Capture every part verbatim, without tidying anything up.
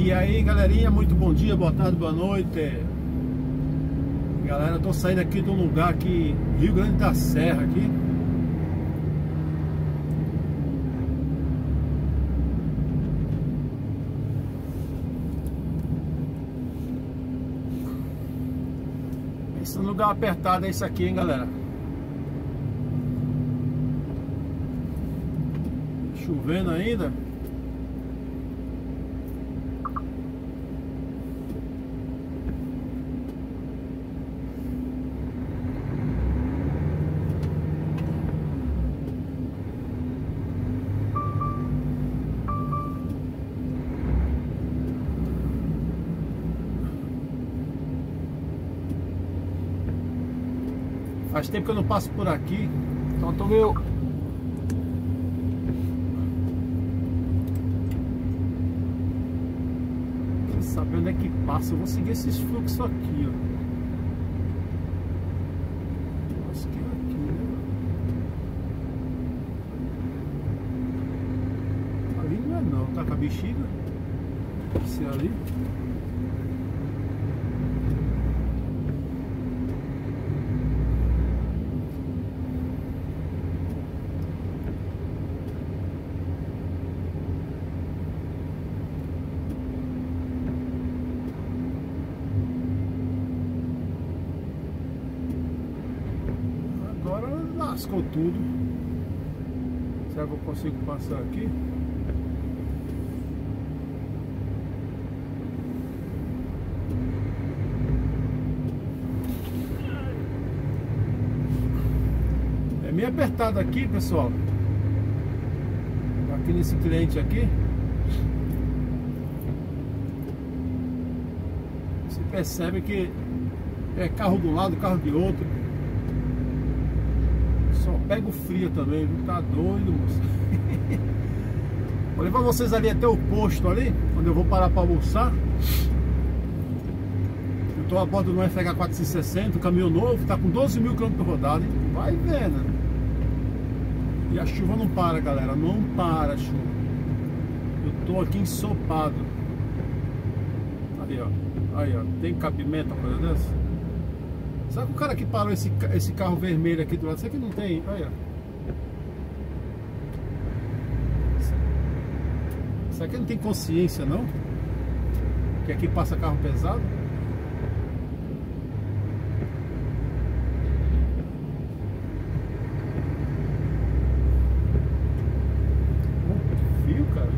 E aí, galerinha, muito bom dia, boa tarde, boa noite. Galera, eu tô saindo aqui de um lugar aqui, Rio Grande da Serra aqui. Esse lugar apertado é isso aqui, hein, galera. Chovendo ainda. Faz tempo que eu não passo por aqui, então eu tô meio... Quero saber onde é que passa. Eu vou seguir esses fluxos aqui, ó. Acho que é aqui, né? Ali não é não, tá com a bexiga. Deve ser ali. Lascou tudo. Será que eu consigo passar aqui? É meio apertado aqui, pessoal. Aqui nesse cliente aqui. Você percebe que é carro de um lado, carro de outro. Só pego frio também, viu? Tá doido, moço. Vou levar vocês ali até o posto ali, onde eu vou parar para almoçar. Eu tô a bordo do F H quatrocentos e sessenta, caminhão novo, tá com doze mil quilômetros rodados. Vai vendo. E a chuva não para, galera, não para a chuva. Eu tô aqui ensopado. Aí, ó. Aí, ó. Tem cabimento uma coisa dessa? Sabe o cara que parou esse, esse carro vermelho aqui do lado? Será que não tem? Olha. Será que ele não tem consciência, não? Que aqui passa carro pesado? Oh, que fio, cara.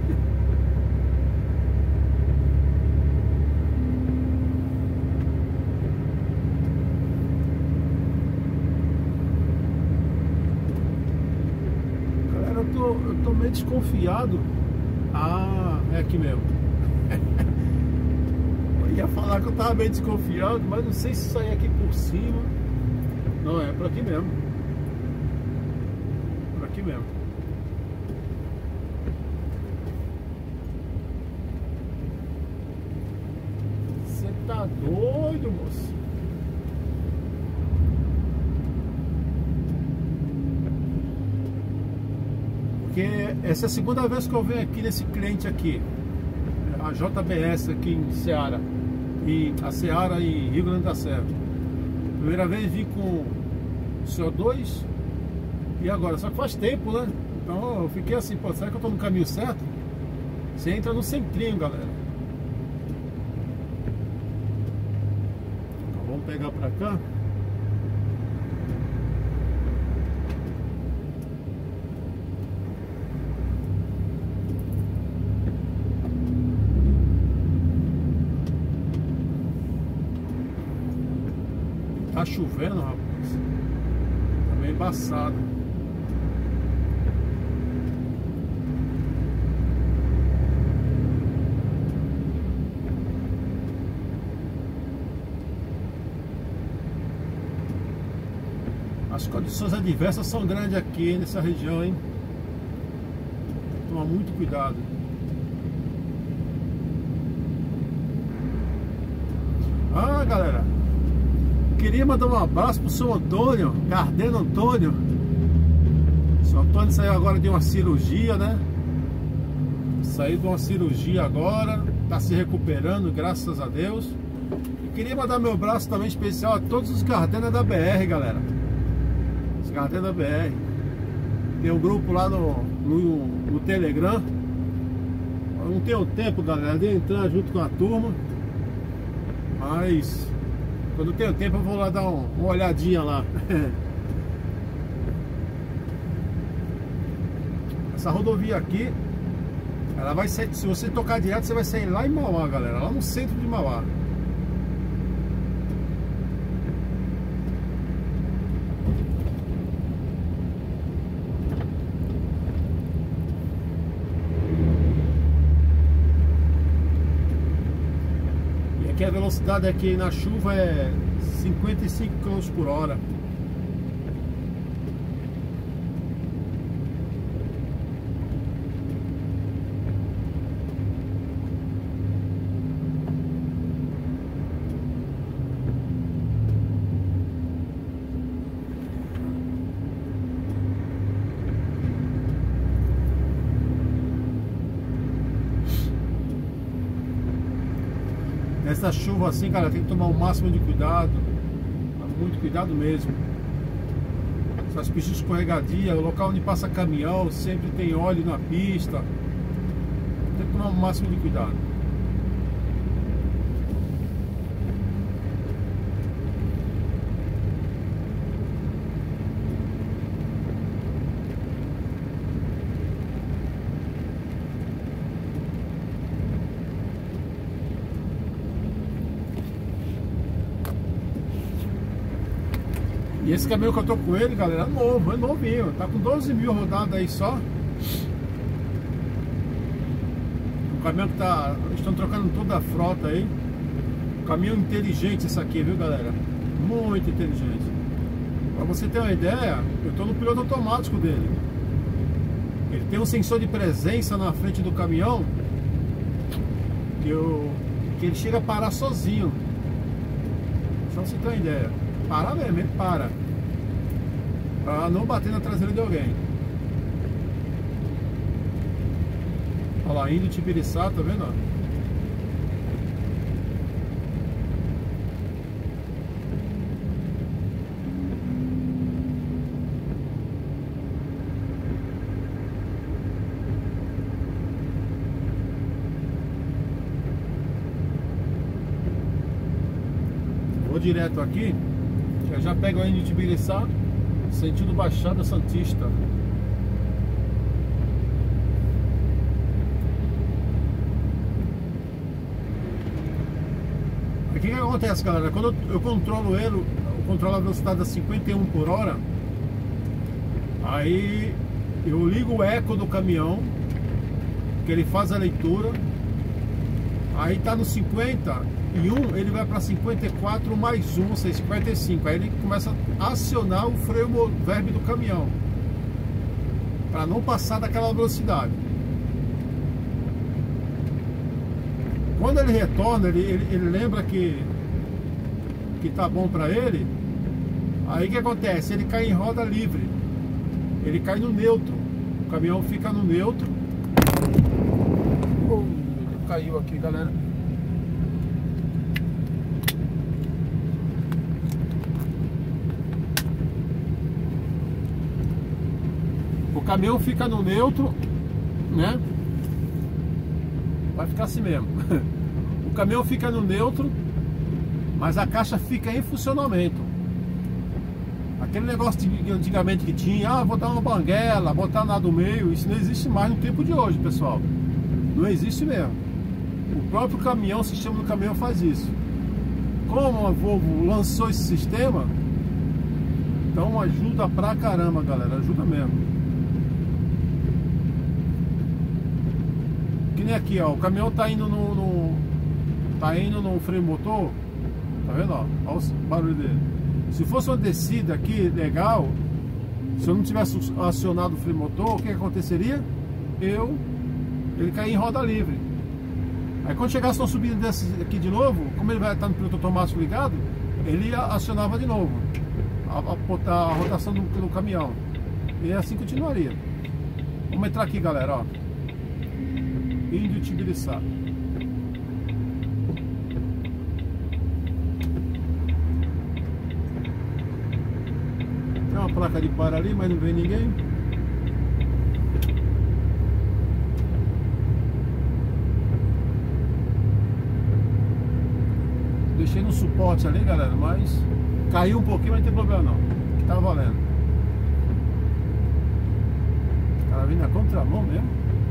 Eu tô meio desconfiado. Ah, é aqui mesmo. Eu ia falar que eu tava meio desconfiado, mas não sei se sair aqui por cima. Não, é por aqui mesmo. Por aqui mesmo. Você tá doido, moço? Porque essa é a segunda vez que eu venho aqui nesse cliente aqui, a J B S aqui em Ceará, e a Ceará em Rio Grande da Serra. Primeira vez vim com C O dois e agora, só que faz tempo, né? Então eu fiquei assim, pô, será que eu tô no caminho certo? Você entra no centrinho, galera. Então vamos pegar pra cá. Tá chovendo, rapaz. Tá meio embaçado. As condições adversas são grandes aqui nessa região, hein? Tem que tomar muito cuidado. Ah, galera, queria mandar um abraço pro seu Antônio, Cardeno Antônio. O seu Antônio saiu agora de uma cirurgia, né? Saí de uma cirurgia agora, tá se recuperando, graças a Deus. E queria mandar meu abraço também especial a todos os Gardena da B R, galera. Os Gardena da B R. Tem um grupo lá no, no, no Telegram. Eu não tenho tempo, galera, de entrar junto com a turma. Mas quando eu tenho tempo eu vou lá dar um, uma olhadinha lá. Essa rodovia aqui, ela vai ser, se você tocar direto, você vai sair lá em Mauá, galera, lá no centro de Mauá. E aqui a velocidade aqui na chuva é cinquenta e cinco quilômetros por hora. Nessa chuva assim, cara, tem que tomar o máximo de cuidado. Muito cuidado mesmo. Essas pistas escorregadias, o local onde passa caminhão, sempre tem óleo na pista. Tem que tomar o máximo de cuidado. E esse caminhão que eu tô com ele, galera, é novo, é novinho. Tá com doze mil rodadas aí só. O caminhão que tá... Estão trocando toda a frota aí. Caminhão inteligente esse aqui, viu, galera? Muito inteligente. Pra você ter uma ideia, eu tô no piloto automático dele. Ele tem um sensor de presença na frente do caminhão que, eu... que ele chega a parar sozinho. Só pra você ter uma ideia. Para mesmo, ele para. Pra não bater na traseira de alguém. Olha lá, indo de Tibiriçá, tá vendo? Vou direto aqui. Eu já pego aí de Tibiriçá, sentido Baixada Santista. O que que acontece, galera? Quando eu, eu controlo ele, eu controlo a velocidade a cinquenta e um por hora. Aí eu ligo o eco do caminhão, que ele faz a leitura. Aí tá no cinquenta e um, ele vai para cinquenta e quatro mais um, ou seja, cinquenta e cinco. Aí ele começa a acionar o freio verbe do caminhão para não passar daquela velocidade. Quando ele retorna, ele, ele, ele lembra que que tá bom para ele. Aí o que acontece? Ele cai em roda livre. Ele cai no neutro. O caminhão fica no neutro. Oh, caiu aqui, galera. O caminhão fica no neutro, né? Vai ficar assim mesmo. O caminhão fica no neutro, mas a caixa fica em funcionamento. Aquele negócio de antigamente que tinha, ah, vou dar uma banguela, botar nada no meio, isso não existe mais no tempo de hoje, pessoal. Não existe mesmo. O próprio caminhão, o sistema do caminhão faz isso. Como a Volvo lançou esse sistema, então ajuda pra caramba, galera, ajuda mesmo. Que nem aqui, ó, o caminhão tá indo no, no tá indo no freio motor, tá vendo, ó, olha o barulho dele. Se fosse uma descida aqui legal, se eu não tivesse acionado o freio motor, o que aconteceria? Eu, ele caía em roda livre. Aí quando chegasse uma subida dessa aqui de novo, como ele vai estar no piloto automático ligado, ele acionava de novo a, a, a rotação do, do caminhão. E assim continuaria. Vamos entrar aqui, galera, ó. Índio Tibiriçá. Tem uma placa de para ali, mas não vem ninguém. Deixei no suporte ali, galera, mas caiu um pouquinho, mas não tem problema não, que tá valendo. O cara vindo na contramão mesmo.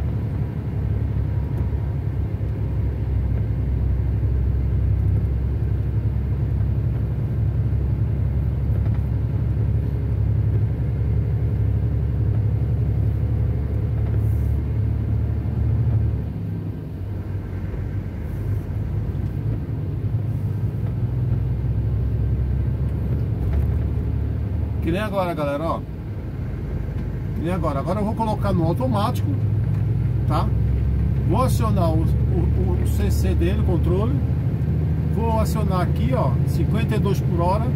Que nem agora, galera, ó. Que nem agora. Agora eu vou colocar no automático, tá? Vou acionar o, o, o C C dele, o controle. Vou acionar aqui, ó, cinquenta e dois por hora.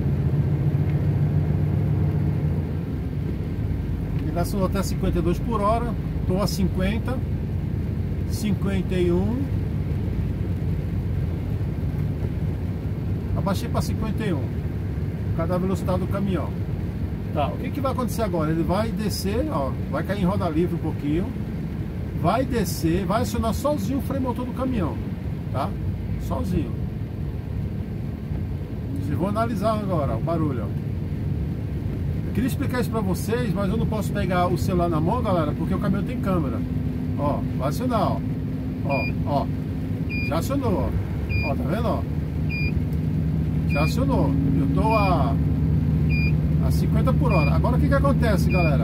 Ele acionou até cinquenta e dois por hora. Tô a cinquenta, cinquenta e um. Abaixei para cinquenta e um. Cada velocidade do caminhão. Tá, o que que vai acontecer agora? Ele vai descer, ó, vai cair em roda livre um pouquinho, vai descer, vai acionar sozinho o freio motor do caminhão, tá? Sozinho. Vocês vão analisar agora o barulho, ó. Eu queria explicar isso pra vocês, mas eu não posso pegar o celular na mão, galera, porque o caminhão tem câmera. Ó, vai acionar, ó. Ó, ó. Já acionou, ó. Ó, tá vendo, ó? Já acionou. Eu tô a... a cinquenta por hora. Agora o que que acontece, galera?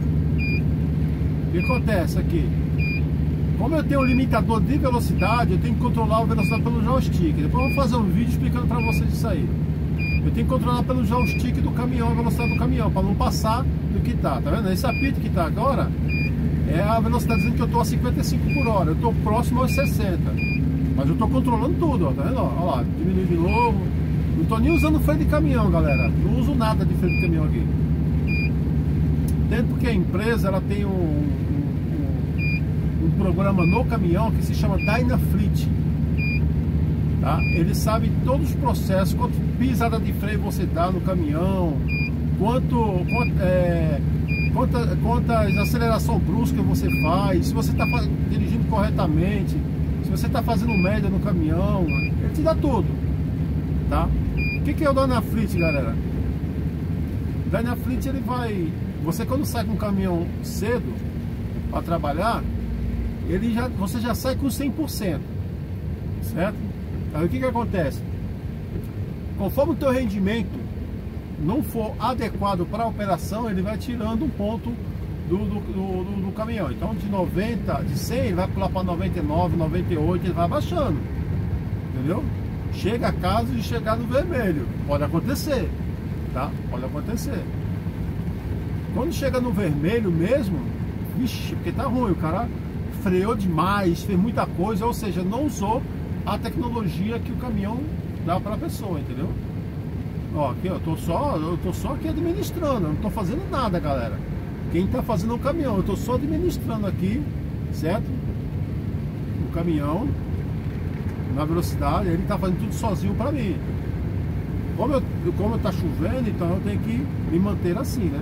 O que acontece aqui? Como eu tenho um limitador de velocidade, eu tenho que controlar a velocidade pelo joystick. Depois eu vou fazer um vídeo explicando pra vocês isso aí. Eu tenho que controlar pelo joystick do caminhão, a velocidade do caminhão, pra não passar do que tá. Tá vendo? Esse apito que tá agora é a velocidade dizendo que eu tô a cinquenta e cinco por hora. Eu tô próximo aos sessenta. Mas eu tô controlando tudo, ó. Tá vendo? Ó, lá, diminui de novo. Não tô nem usando freio de caminhão, galera. Não uso nada de freio de caminhão aqui. Dentro porque a empresa ela tem um, um, um programa no caminhão que se chama Dynafleet. Tá? Ele sabe todos os processos, quanto pisada de freio você dá no caminhão, quanto, quanto é, quanta, quantas aceleração brusca você faz, se você está dirigindo corretamente, se você está fazendo média no caminhão, ele te dá tudo. Tá? O que que é o Dynafleet, galera? O Dynafleet, ele vai... Você quando sai com um caminhão cedo para trabalhar, ele já, você já sai com cem por cento, certo? Aí o que que acontece? Conforme o teu rendimento não for adequado para a operação, ele vai tirando um ponto do, do, do, do, do caminhão. Então de noventa, de cem, ele vai pular para noventa e nove, noventa e oito, ele vai baixando. Entendeu? Chega a caso de chegar no vermelho. Pode acontecer, tá? Pode acontecer. Quando chega no vermelho mesmo, vixe, porque tá ruim, o cara freou demais, fez muita coisa, ou seja, não usou a tecnologia que o caminhão dá para a pessoa, entendeu? Ó, aqui eu tô só, eu tô só aqui administrando, eu não tô fazendo nada, galera. Quem tá fazendo é o caminhão, eu tô só administrando aqui, certo? O caminhão na velocidade, ele tá fazendo tudo sozinho para mim. Como eu, como tá chovendo, então eu tenho que me manter assim, né?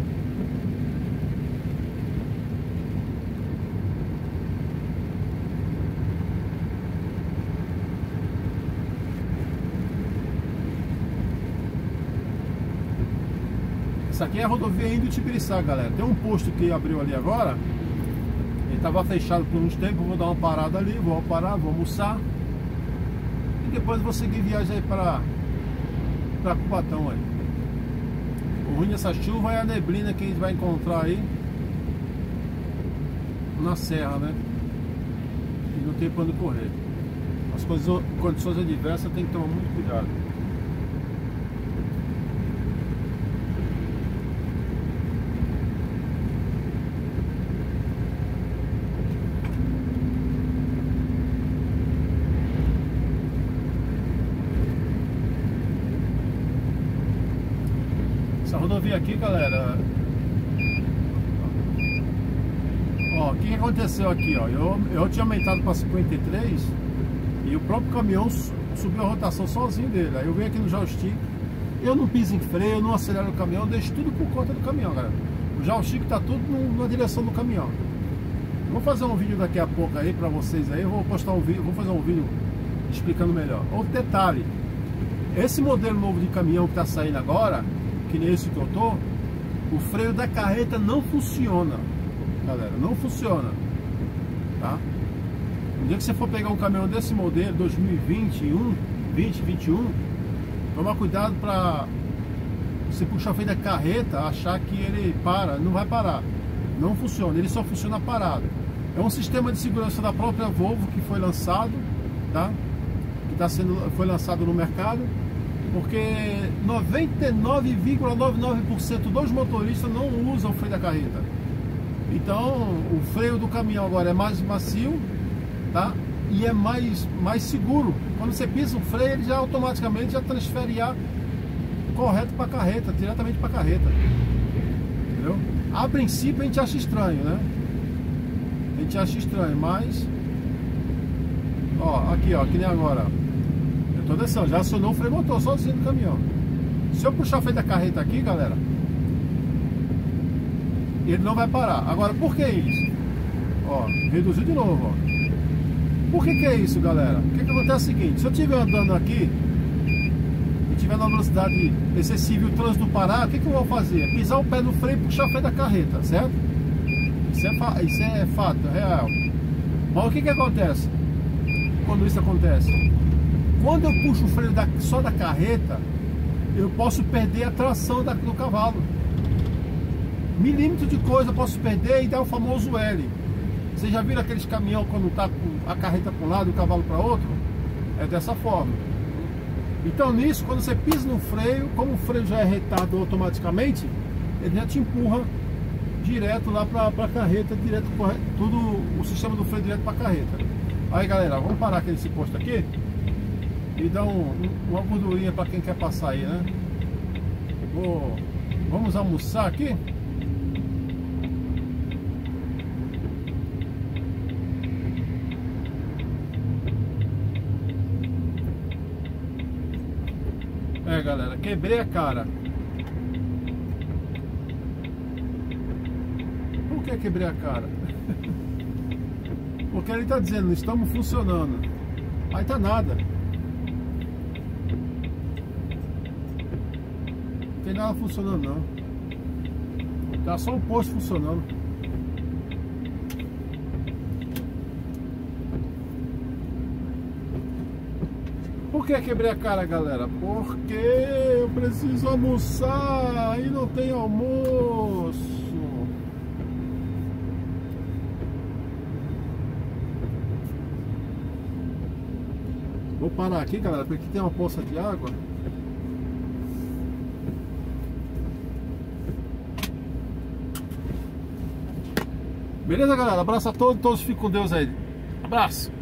Essa aqui é a rodovia Índio Tibiriçá, galera. Tem um posto que abriu ali agora. Ele estava fechado por uns tempos. Vou dar uma parada ali, vou parar, vou almoçar. E depois vou seguir viagem aí para para Cubatão aí. O ruim dessa chuva é a neblina que a gente vai encontrar aí na serra, né? E não tem para onde correr. As coisas, condições adversas tem que tomar muito cuidado. Essa rodovia aqui, galera, Ó, o que, que aconteceu aqui, ó? Eu, eu tinha aumentado para cinquenta e três e o próprio caminhão subiu a rotação sozinho dele. Aí eu venho aqui no joystick, eu não piso em freio, eu não acelero o caminhão, eu deixo tudo por conta do caminhão, galera. O joystick tá tudo no, na direção do caminhão. Vou fazer um vídeo daqui a pouco aí pra vocês aí, eu vou postar um vídeo, vou fazer um vídeo explicando melhor. Outro detalhe, esse modelo novo de caminhão que tá saindo agora, que nem esse que eu tô, o freio da carreta não funciona, galera, não funciona, tá? No dia que você for pegar um caminhão desse modelo, dois mil e vinte e um, vinte, vinte e um, toma cuidado para você puxar o freio da carreta, achar que ele para, não vai parar, não funciona, ele só funciona parado. É um sistema de segurança da própria Volvo que foi lançado, tá? Que tá sendo, foi lançado no mercado, porque noventa e nove vírgula noventa e nove por cento dos motoristas não usam o freio da carreta. Então o freio do caminhão agora é mais macio, tá? E é mais, mais seguro. Quando você pisa o freio, ele já automaticamente já transfere ar correto para a carreta, diretamente para a carreta. Entendeu? A princípio a gente acha estranho, né? A gente acha estranho, mas ó, aqui ó, que nem agora. Eu tô descendo, já acionou o freio motor sozinho no caminhão. Se eu puxar o freio da carreta aqui, galera, ele não vai parar. Agora, por que isso? Ó, reduziu de novo, ó. Por que que é isso, galera? O que que acontece é o seguinte, se eu estiver andando aqui e estiver na velocidade excessiva e o trânsito parar, o que que eu vou fazer? Pisar o pé no freio e puxar o freio da carreta, certo? Isso é, fa isso é fato, é real. Mas o que que acontece quando isso acontece? Quando eu puxo o freio da, só da carreta, eu posso perder a tração da, do cavalo. Milímetro de coisa eu posso perder e dar o famoso L. Vocês já viram aqueles caminhão quando tá com a carreta para um lado e o cavalo para outro? É dessa forma. Então nisso, quando você pisa no freio, como o freio já é retado automaticamente, ele já te empurra direto lá para a carreta, direto, tudo o sistema do freio direto para a carreta. Aí galera, vamos parar aqui nesse posto aqui e dar um, uma gordurinha para quem quer passar aí, né? Vou, vamos almoçar aqui. É galera, quebrei a cara. Por que quebrei a cara? Porque ele está dizendo, estamos funcionando. Aí tá nada. Não tem nada funcionando não. Tá só o posto funcionando. Por que quebrei a cara, galera? Porque eu preciso almoçar e não tem almoço. Vou parar aqui, galera, porque aqui tem uma poça de água. Beleza, galera? Abraço a todos, todos fiquem com Deus aí. Abraço!